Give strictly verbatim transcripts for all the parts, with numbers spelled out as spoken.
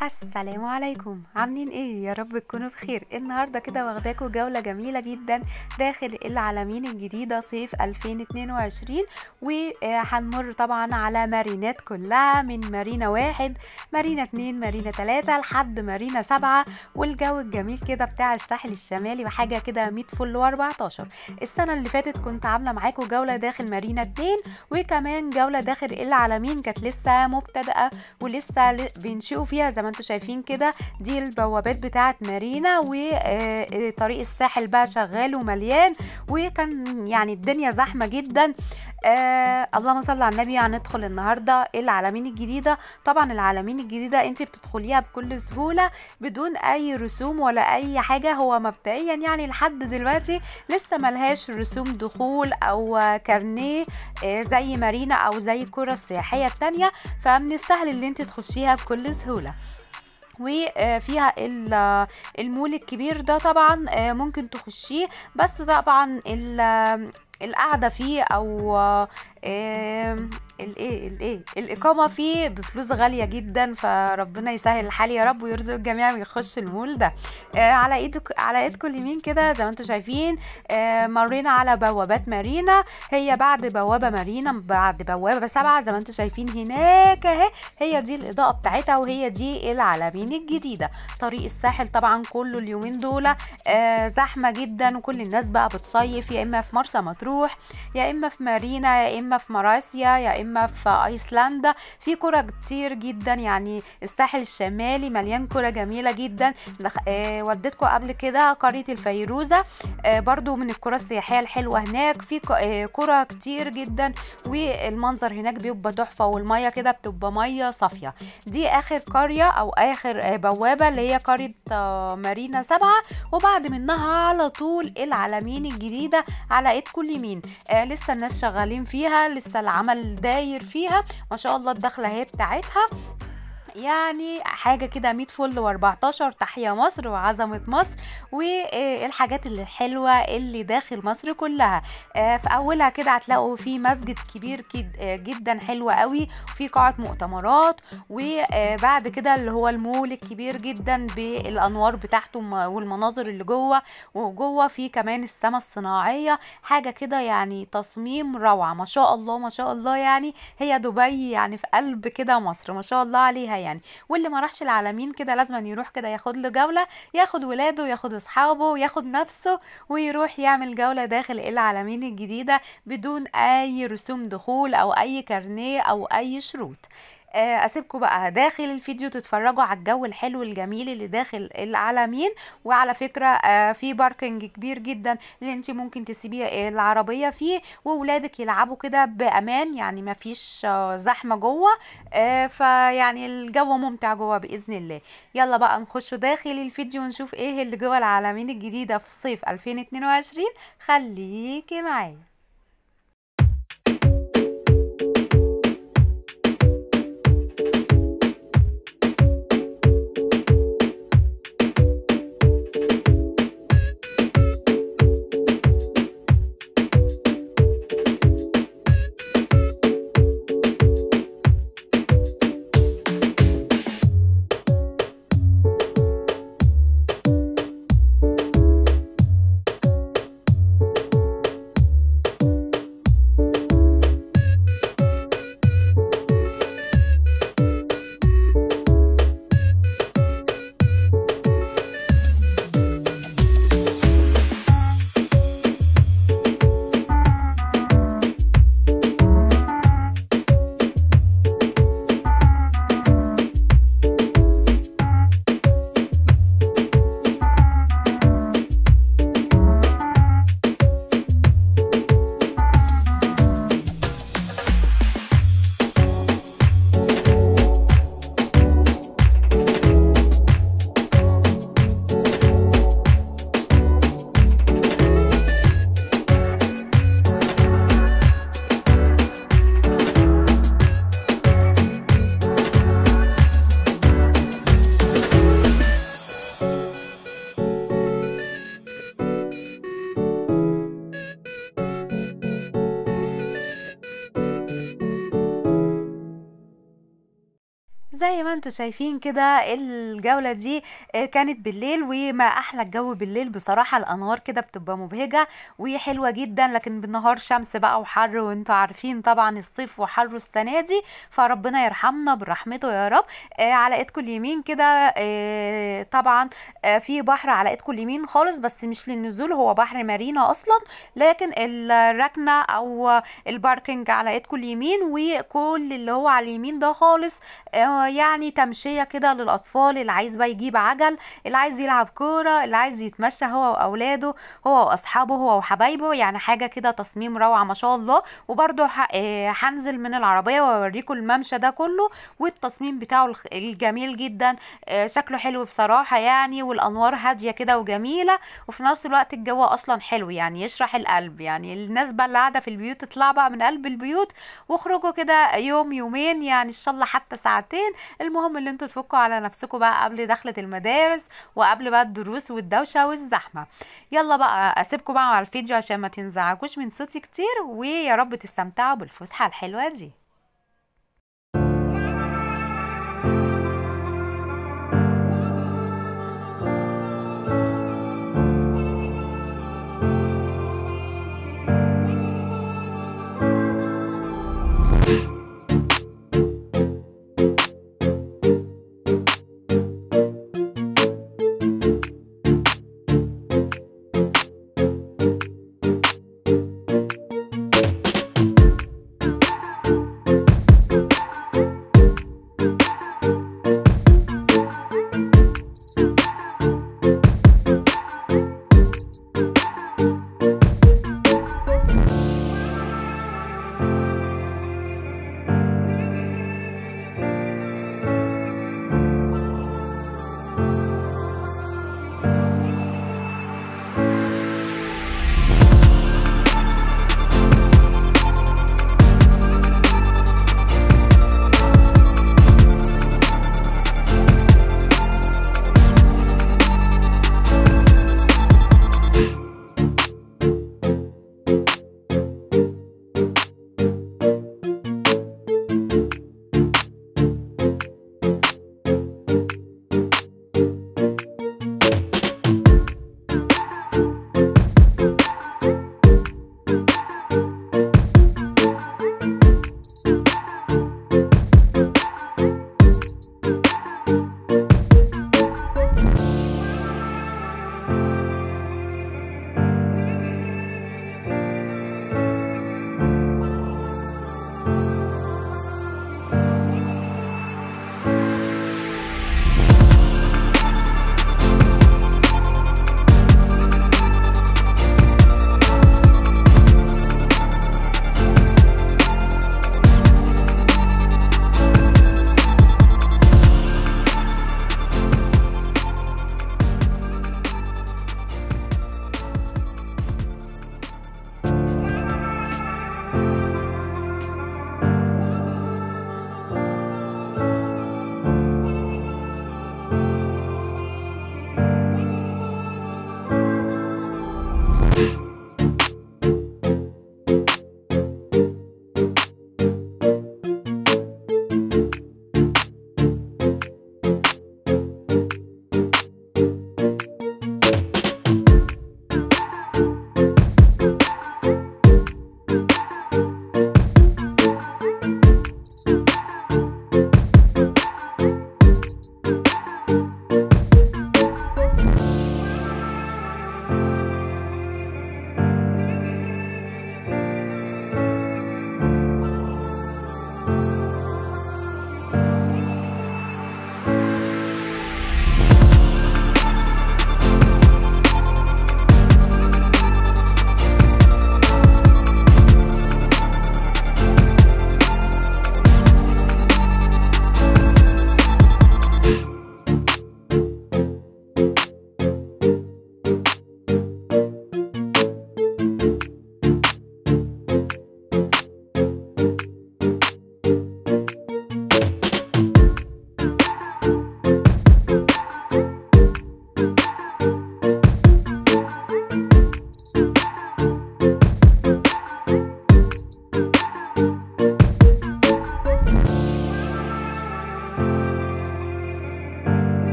السلام عليكم، عاملين ايه؟ يا رب تكونوا بخير. النهارده كده واخداكوا جولة جميلة جدا داخل العلمين الجديدة صيف ألفين واتنين وعشرين، وهنمر طبعا على مارينات كلها من مارينا واحد، مارينا اتنين، مارينا تلاتة لحد مارينا سبعة، والجو الجميل كده بتاع الساحل الشمالي وحاجة كده مية فل واربعتاشر. السنة اللي فاتت كنت عاملة معاكم جولة داخل مارينا اتنين، وكمان جولة داخل العلمين كانت لسه مبتدئة ولسه ل- بينشئوا فيها زي ما انتم شايفين كده. دي البوابات بتاعه مارينا، وطريق الساحل بقى شغال ومليان، وكان يعني الدنيا زحمه جدا. آه اللهم صل على النبي. هندخل النهارده العلمين الجديده. طبعا العلمين الجديده انت بتدخليها بكل سهوله بدون اي رسوم ولا اي حاجه. هو مبدئيا يعني لحد دلوقتي لسه ملهاش رسوم دخول او كارنيه آه زي مارينا او زي القرى السياحيه التانية، فمن السهل اللي انت تخشيها بكل سهوله. وفيها ال- المول الكبير ده طبعا آه، ممكن تخشيه، بس طبعا ال- القعده فيه او آم، الايه الايه الاقامه فيه بفلوس غاليه جدا، فربنا يسهل الحال يا رب ويرزق الجميع ويخش المول ده. آه، على ايدك على ايدكم اليمين كده زي ما انتم شايفين. آه، مرينا على بوابات مارينا. هي بعد بوابه مارينا بعد بوابه سبعة زي ما انتم شايفين هناك اهي. هي دي الإضاءة بتاعتها وهي دي العلمين الجديدة. طريق الساحل طبعا كله اليومين دول آه زحمة جدا، وكل الناس بقى بتصيف يا إما في مرسى مطروح، يا إما في مارينا، يا إما في مراسيا، يا إما في أيسلندا. في قرى كتير جدا، يعني الساحل الشمالي مليان قرى جميلة جدا. دخ- آه وديتكم قبل كده قرية الفيروزة، آه برضو من القرى السياحية الحلوة هناك. في ق- آه قرى كتير جدا، والمنظر هناك بيبقى تحفة، والمية كده بتبقى مية صافية. دي اخر قرية او اخر آه، بوابة اللي هي قرية آه، مارينا سبعة، وبعد منها على طول العلمين الجديدة على ايدكم اليمين. آه لسه الناس شغالين فيها، لسه العمل داير فيها ما شاء الله. الدخلة هي بتاعتها يعني حاجة كده مية فل واربعتاشر. تحيا مصر وعظمة مصر والحاجات اللي حلوة اللي داخل مصر كلها. آه، في أولها كده هتلاقوا في مسجد كبير كد- آه، جدا حلو قوي، وفي قاعة مؤتمرات، وبعد كده اللي هو المول الكبير جدا بالأنوار بتاعته م- والمناظر اللي جوه. وجوه في كمان السما الصناعية، حاجة كده يعني تصميم روعة ما شاء الله ما شاء الله. يعني هي دبي يعني في قلب كده مصر ما شاء الله عليها يعني. واللي ما راحش العالمين كده لازم يروح كده ياخد له جولة، ياخد ولاده ياخد اصحابه ياخد نفسه ويروح يعمل جولة داخل العالمين الجديدة بدون اي رسوم دخول او اي كارنيه او اي شروط. آه، اسيبكم بقى داخل الفيديو تتفرجوا على الجو الحلو الجميل اللي داخل العالمين. وعلى فكرة آه، في باركنج كبير جدا اللي انت ممكن تسيبي العربية فيه وولادك يلعبوا كده بأمان، يعني ما فيش آه، زحمة جوه. آه، فيعني الجو ممتع جوه بإذن الله. يلا بقى نخش داخل الفيديو ونشوف ايه اللي جوه العالمين الجديدة في صيف ألفين واتنين وعشرين. خليكي معايا. زي ما انتم شايفين كده الجولة دي آه، كانت بالليل، وما احلى الجو بالليل بصراحة. الانوار كده بتبقى مبهجة وحلوة جدا، لكن بالنهار شمس بقى وحر، وانتوا عارفين طبعا الصيف وحره السنة دي، فربنا يرحمنا برحمته يا رب. آه، على ايدكم اليمين كده آه، طبعا آه، في بحر على ايدكم اليمين خالص، بس مش للنزول، هو بحر مارينا اصلا، لكن الركنة او الباركنج على ايدكم اليمين، وكل اللي هو على اليمين ده خالص آه، يعني تمشية كده للأطفال، اللي عايز بقى يجيب عجل، اللي عايز يلعب كورة، اللي عايز يتمشى هو وأولاده، هو وأصحابه، هو وحبايبه. يعني حاجة كده تصميم روعة ما شاء الله. وبرضه ح- آه، هنزل من العربية وأوريكم الممشى ده كله، والتصميم بتاعه الخ- الجميل جدا. آه، شكله حلو بصراحة يعني، والأنوار هادية كده وجميلة، وفي نفس الوقت الجو أصلا حلو يعني يشرح القلب. يعني الناس بقى اللي قاعدة في البيوت تطلع بقى من قلب البيوت واخرجوا كده يوم يومين، يعني ان شاء الله حتى ساعتين. المهم ان انتوا تفكوا على نفسكم بقى قبل دخلة المدارس، وقبل بقى الدروس والدوشة والزحمة. يلا بقى اسيبكم بقى على الفيديو عشان ما تنزعجوش من صوتي كتير، ويا رب تستمتعوا بالفسحة الحلوة دي.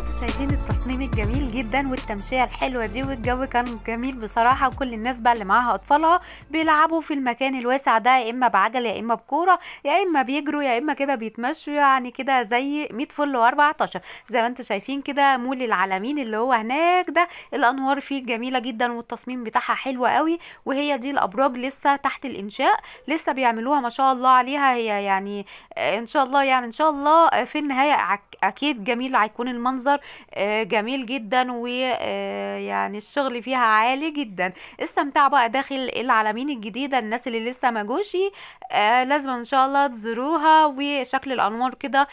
انتوا شايفين التصميم الجميل جدا والتمشيه الحلوه دي، والجو كان جميل بصراحه، وكل الناس بقى اللي معاها اطفالها بيلعبوا في المكان الواسع ده، يا اما بعجل يا اما بكوره يا اما بيجروا يا اما كده بيتمشوا، يعني كده زي مية فل واربعتاشر. زي ما انتوا شايفين كده مول العلمين اللي هو هناك ده، الانوار فيه جميله جدا والتصميم بتاعها حلو قوي، وهي دي الابراج لسه تحت الانشاء، لسه بيعملوها ما شاء الله عليها. هي يعني آه، ان شاء الله يعني ان شاء الله آه، في النهايه عك- اكيد جميل، هيكون المنظر آه، جميل جدا، ويعني الشغل فيها عالي جدا. استمتعوا بقى داخل العلمين الجديده، الناس اللي لسه ما جوشي آه، لازم ان شاء الله تزوروها. وشكل الانوار كده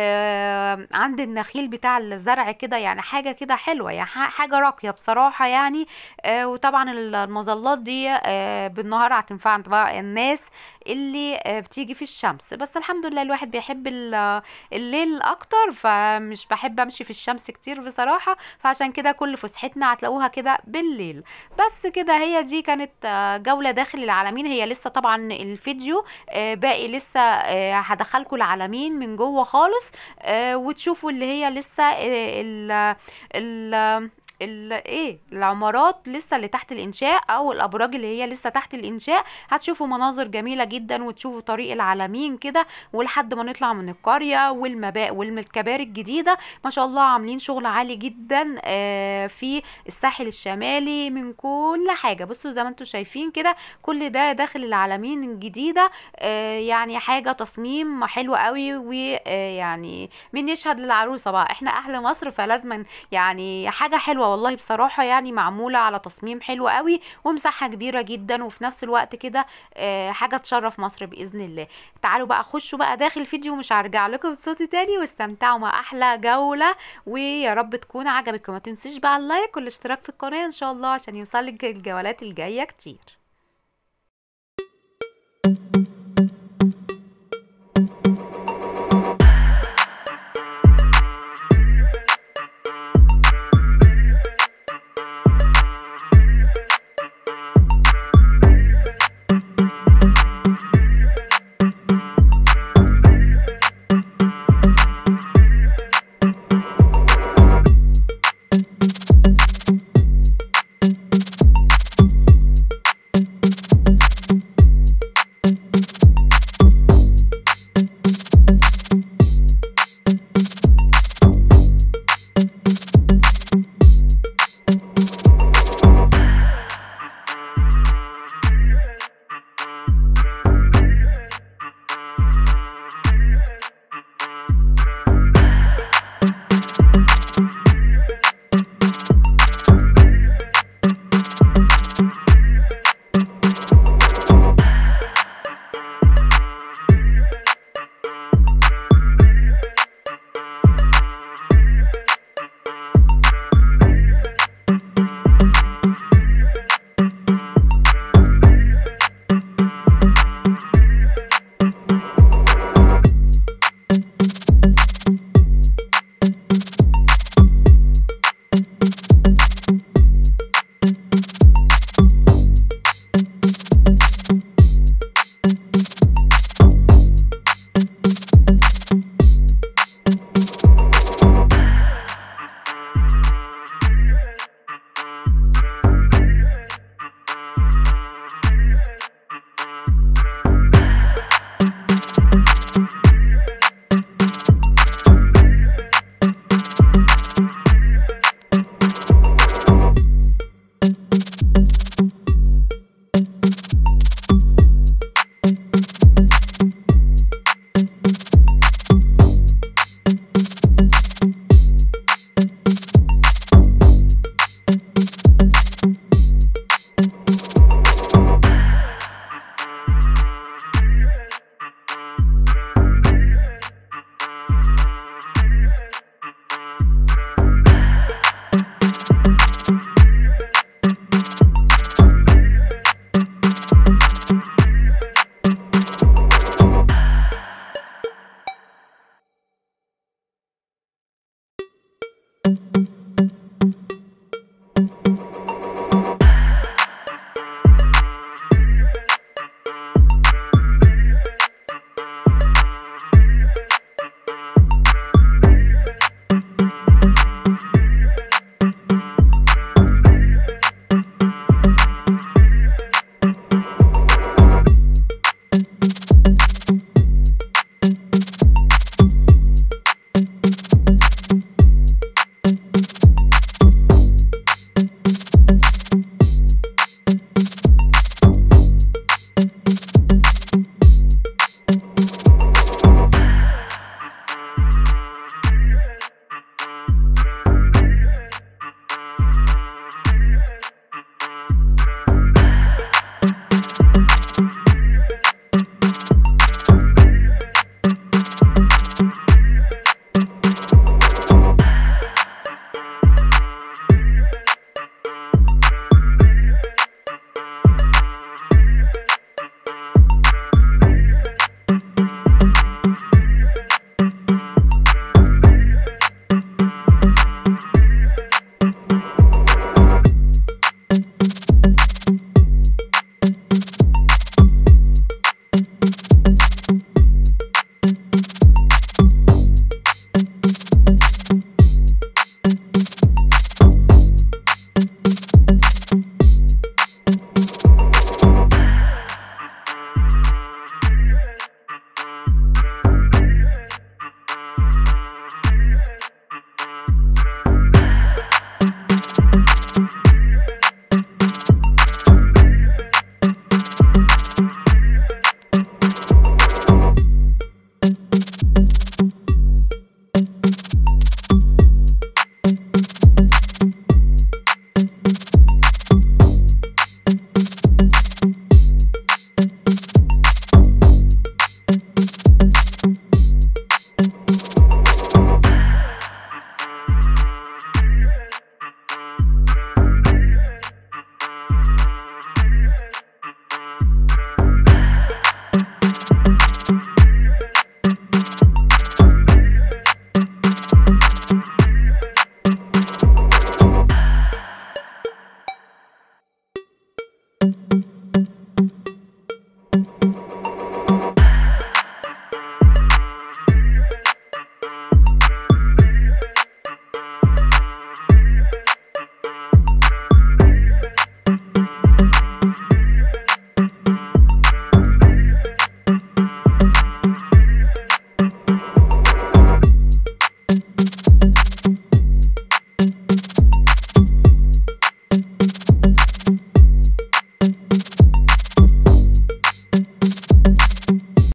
آه، عند النخيل بتاع الزرع كده، يعني حاجه كده حلوه، يعني ح- حاجه راقيه بصراحه يعني. آه، وطبعا المظلات دي آه، بالنهار هتنفع بقى الناس اللي آه، بتيجي في الشمس، بس الحمد لله الواحد بيحب ال- الليل اكتر، فمش بحب امشي في الشمس كتير بصراحة، فعشان كده كل فسحتنا هتلاقوها كده بالليل. بس كده هي دي كانت آه، جولة داخل العلمين. هي لسه طبعا الفيديو آه، باقي لسه، آه، هدخلكوا العلمين من جوه خالص آه، وتشوفوا اللي هي لسه آه، ال ال ال ايه العمارات لسه اللي تحت الانشاء، او الابراج اللي هي لسه تحت الانشاء. هتشوفوا مناظر جميله جدا، وتشوفوا طريق العلمين كده، ولحد ما نطلع من القريه والمبا والكباري الجديده. ما شاء الله عاملين شغل عالي جدا آه، في الساحل الشمالي من كل حاجه. بصوا زي ما انتم شايفين كده، كل ده داخل العلمين الجديده. آه، يعني حاجه تصميم حلو قوي، ويعني مين يشهد للعروسه بقى؟ احنا اهل مصر، فلازم يعني حاجة حلوة والله بصراحة، يعني معمولة على تصميم حلو قوي، ومساحة كبيرة جدا، وفي نفس الوقت كده آه، حاجة تشرف مصر بإذن الله. تعالوا بقى خشوا بقى داخل الفيديو، مش هرجع لكم بصوتي تاني، واستمتعوا مع أحلى جولة، ويا رب تكون عجبتكم. ما تنسوش بقى اللايك والاشتراك في القناة إن شاء الله، عشان يوصلك الجولات الجاية كتير.